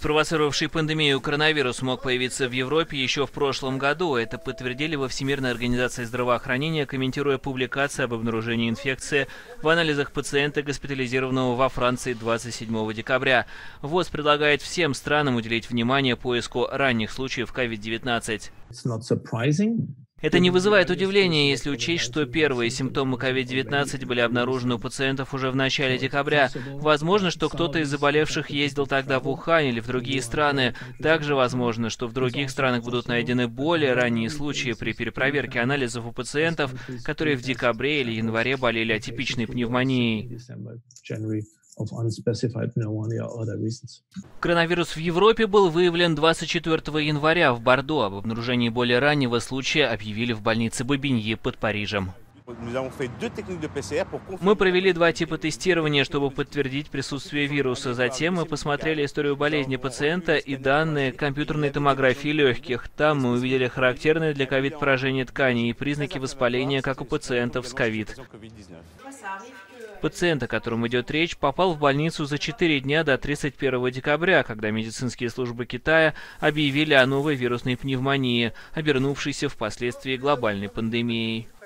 Спровоцировавший пандемию коронавирус мог появиться в Европе еще в прошлом году. Это подтвердили во Всемирной организации здравоохранения, комментируя публикации об обнаружении инфекции в анализах пациента, госпитализированного во Франции 27 декабря. ВОЗ предлагает всем странам уделить внимание поиску ранних случаев COVID-19. Это не вызывает удивления, если учесть, что первые симптомы COVID-19 были обнаружены у пациентов уже в начале декабря. Возможно, что кто-то из заболевших ездил тогда в Ухань или в другие страны. Также возможно, что в других странах будут найдены более ранние случаи при перепроверке анализов у пациентов, которые в декабре или январе болели атипичной пневмонией. Коронавирус в Европе был выявлен 24 января в Бордо. Об обнаружении более раннего случая объявили в больнице Бобиньи под Парижем. Мы провели 2 типа тестирования, чтобы подтвердить присутствие вируса. Затем мы посмотрели историю болезни пациента и данные компьютерной томографии легких. Там мы увидели характерные для ковид поражение тканей и признаки воспаления, как у пациентов с ковид. Пациент, о котором идет речь, попал в больницу за 4 дня до 31 декабря, когда медицинские службы Китая объявили о новой вирусной пневмонии, обернувшейся впоследствии глобальной пандемией.